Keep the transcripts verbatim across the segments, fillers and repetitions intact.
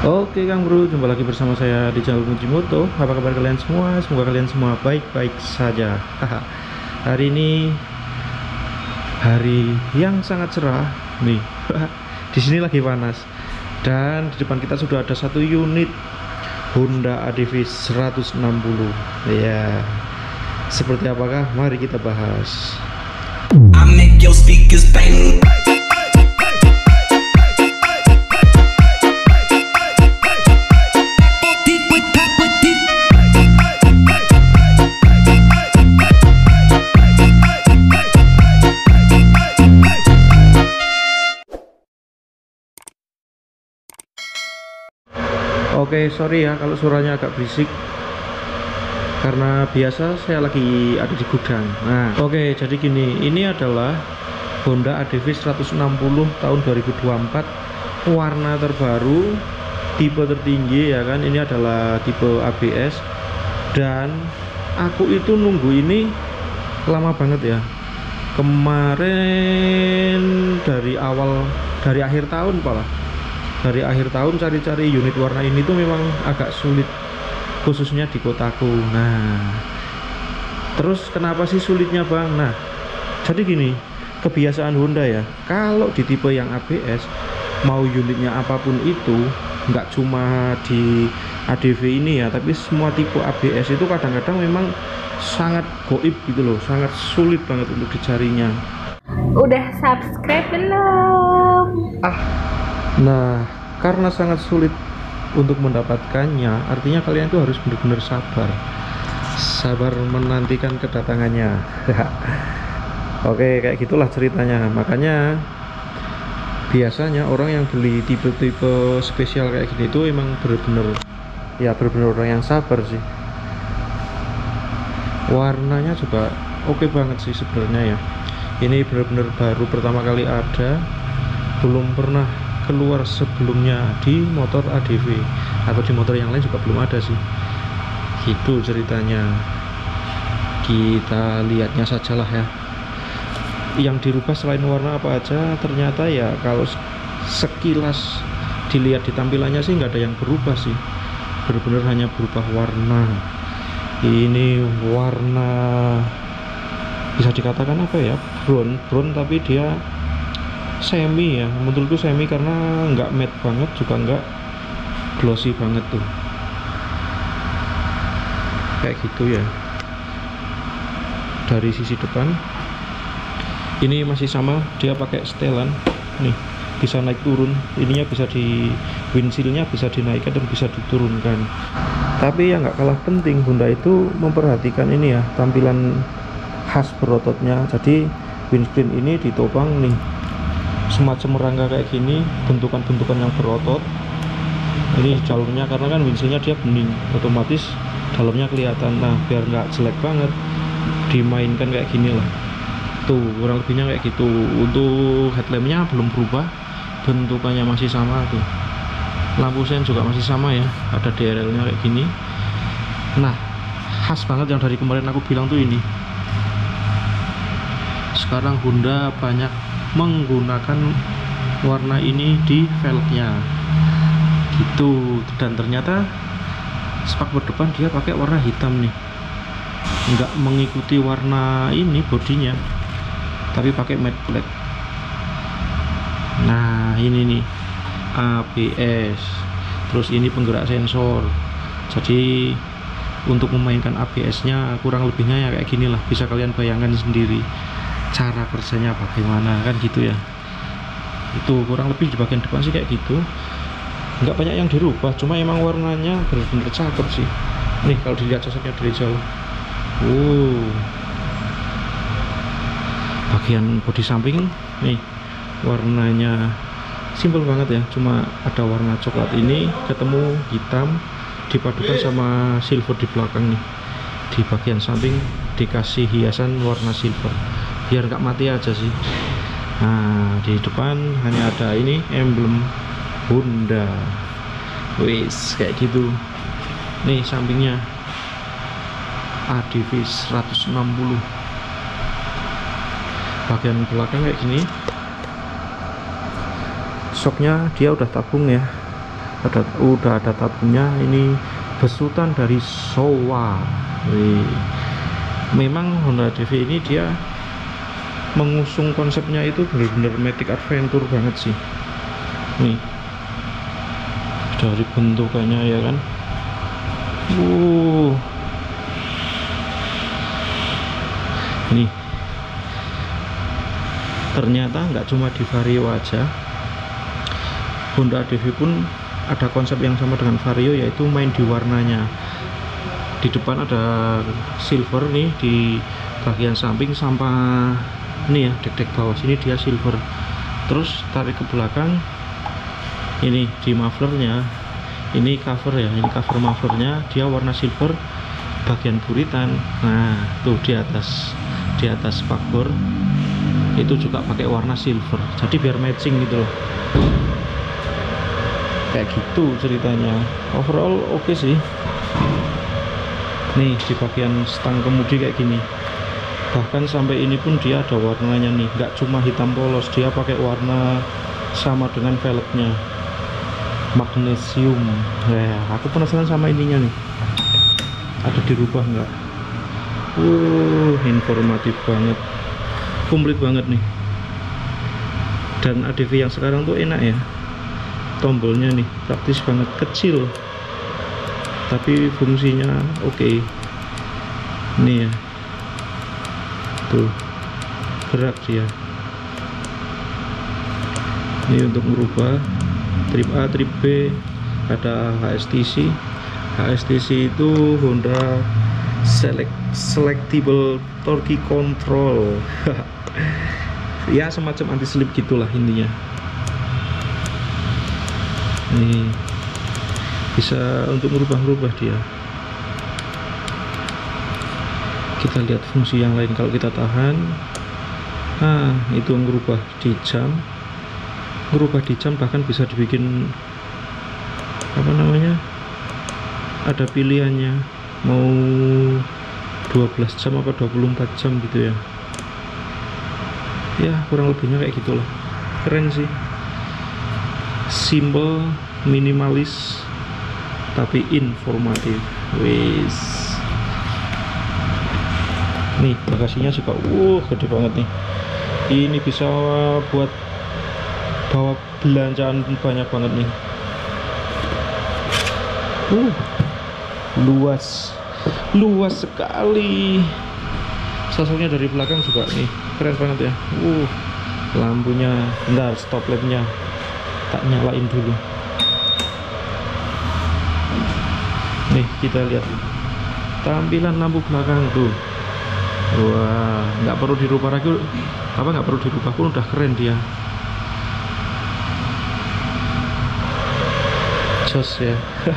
Oke Kang Bro, jumpa lagi bersama saya di channel Fujimoto. Apa kabar kalian semua? Semoga kalian semua baik-baik saja. Hari ini hari yang sangat cerah nih. Di sini lagi panas. Dan di depan kita sudah ada satu unit Honda A D V seratus enam puluh. Ya. Seperti apakah? Mari kita bahas. I make your speakers bang. Oke, sorry ya kalau suaranya agak berisik karena biasa saya lagi ada di gudang. Nah, oke, jadi gini, ini adalah Honda A D V seratus enam puluh tahun dua ribu dua puluh empat, warna terbaru, tipe tertinggi ya kan. Ini adalah tipe A B S dan aku itu nunggu ini lama banget ya. Kemarin dari awal dari akhir tahun malah. Dari akhir tahun cari-cari unit warna ini tuh memang agak sulit, khususnya di kotaku. Nah, terus kenapa sih sulitnya Bang? Nah, jadi gini, kebiasaan Honda ya, kalau di tipe yang A B S, mau unitnya apapun itu, nggak cuma di A D V ini ya, tapi semua tipe A B S itu kadang-kadang memang sangat goib gitu loh, sangat sulit banget untuk dicarinya. Udah subscribe belum? Ah, nah, karena sangat sulit untuk mendapatkannya, artinya kalian itu harus benar-benar sabar, sabar menantikan kedatangannya. Oke, kayak gitulah ceritanya. Makanya biasanya orang yang beli tipe-tipe spesial kayak gini itu emang benar-benar ya benar-benar orang yang sabar sih. Warnanya juga oke banget sih sebenarnya ya. Ini benar-benar baru pertama kali ada, belum pernah keluar sebelumnya di motor A D V, atau di motor yang lain juga belum ada sih. Gitu ceritanya. Kita lihatnya sajalah ya. Yang dirubah selain warna apa aja, ternyata ya kalau sekilas dilihat di tampilannya sih nggak ada yang berubah sih. Benar-benar hanya berubah warna. Ini warna bisa dikatakan apa ya, brown brown tapi dia semi ya, menurutku semi karena nggak matte banget juga nggak glossy banget tuh, kayak gitu ya. Dari sisi depan ini masih sama, dia pakai setelan nih, bisa naik turun, ininya bisa di windshieldnya bisa dinaikkan dan bisa diturunkan. Tapi yang nggak kalah penting, Honda itu memperhatikan ini ya, tampilan khas berototnya. Jadi windscreen ini ditopang nih semacam rangka kayak gini, bentukan-bentukan yang berotot. Ini jalurnya karena kan windshieldnya dia bening, otomatis dalamnya kelihatan. Nah, biar nggak jelek banget, dimainkan kayak gini lah. Tuh kurang lebihnya kayak gitu. Untuk headlampnya belum berubah, bentukannya masih sama tuh. Lampu sen juga masih sama ya, ada D R L-nya kayak gini. Nah, khas banget yang dari kemarin aku bilang tuh ini. Sekarang Honda banyak menggunakan warna ini di velgnya gitu, dan ternyata spakbor depan dia pakai warna hitam nih, nggak mengikuti warna ini bodinya, tapi pakai matte black. Nah, ini nih A B S, terus ini penggerak sensor. Jadi untuk memainkan A B S nya kurang lebihnya ya kayak gini lah, bisa kalian bayangkan sendiri cara kerjanya bagaimana kan gitu ya. Itu kurang lebih di bagian depan sih kayak gitu, nggak banyak yang dirubah, cuma emang warnanya bener-bener cakep sih. Nih kalau dilihat sosoknya dari jauh, wow. Bagian bodi samping nih warnanya simple banget ya, cuma ada warna coklat ini ketemu hitam dipadukan sama silver di belakang nih. Di bagian samping dikasih hiasan warna silver biar nggak mati aja sih. Nah, di depan hanya ada ini emblem Honda. Wis kayak gitu. Nih sampingnya A D V seratus enam puluh. Bagian belakang kayak gini. Shocknya dia udah tabung ya, ada udah ada tabungnya. Ini besutan dari Showa. Wih. Memang Honda D V ini dia mengusung konsepnya itu benar-benar Matic Adventure banget sih. Nih dari bentukannya ya kan. Uh. Nih ternyata nggak cuma di Vario aja, Honda D V pun ada konsep yang sama dengan Vario, yaitu main di warnanya. Di depan ada silver nih di bagian samping, sampah ini ya dek-dek bawah sini dia silver. Terus tarik ke belakang, ini di mufflernya, ini cover ya, ini cover mufflernya dia warna silver bagian buritan. Nah tuh di atas di atas spakbor itu juga pakai warna silver, jadi biar matching gitu loh. Kayak gitu ceritanya. Overall oke okay sih. Nih di bagian stang kemudi kayak gini, bahkan sampai ini pun dia ada warnanya nih, nggak cuma hitam polos, dia pakai warna sama dengan velgnya, magnesium. Ya, aku penasaran sama ininya nih, ada dirubah nggak? Uh, informatif banget, komplit banget nih. Dan A D V yang sekarang tuh enak ya, tombolnya nih praktis banget, kecil tapi fungsinya oke okay. Ini ya tuh gerak dia. Ini untuk merubah trip A, trip B, ada H S T C. H S T C itu Honda Select Selectable Torque Control. Ya semacam anti slip gitulah intinya. Nih bisa untuk merubah-rubah dia. Kita lihat fungsi yang lain kalau kita tahan. Nah itu merubah di jam, merubah di jam bahkan bisa dibikin apa namanya, ada pilihannya mau dua belas jam apa dua puluh empat jam gitu ya. Ya kurang lebihnya kayak gitulah. Keren sih, simple, minimalis, tapi informatif. Wis. Nih bagasinya juga uh gede banget nih. Ini bisa buat bawa belanjaan banyak banget nih. Uh luas, luas sekali. Sasornya dari belakang juga nih keren banget ya. Uh lampunya, bentar, stop lampnya tak nyalain dulu. Nih kita lihat tampilan lampu belakang tuh. Wah nggak perlu dirubah lagi, apa nggak perlu dirubah pun udah keren dia. Jos ya.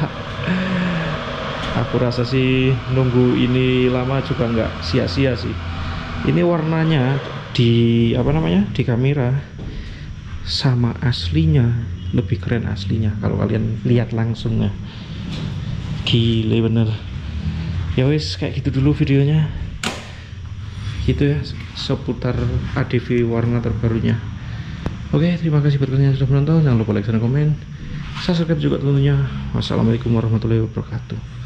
Aku rasa sih nunggu ini lama juga nggak sia-sia sih. Ini warnanya di apa namanya di kamera sama aslinya lebih keren aslinya kalau kalian lihat langsung ya. Gile bener. Ya wis kayak gitu dulu videonya. Gitu ya seputar A D V warna terbarunya. Oke, terima kasih buat kalian yang sudah menonton. Jangan lupa like dan komen, subscribe juga tentunya. Wassalamualaikum warahmatullahi wabarakatuh.